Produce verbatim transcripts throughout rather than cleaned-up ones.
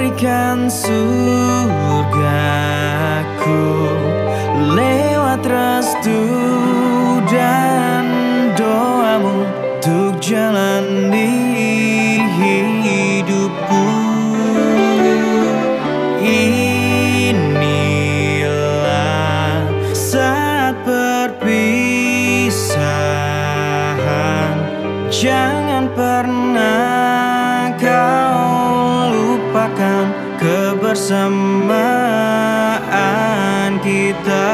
berikan surgaku lewat restu dan doamu untuk jalani hidupku. Inilah saat perpisahan, jangan pernah kau lupakan kebersamaan kita.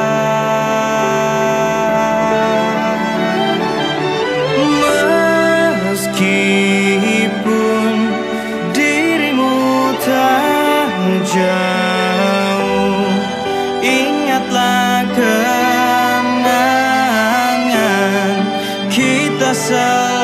Meskipun dirimu tak jauh, ingatlah kenangan kita selalu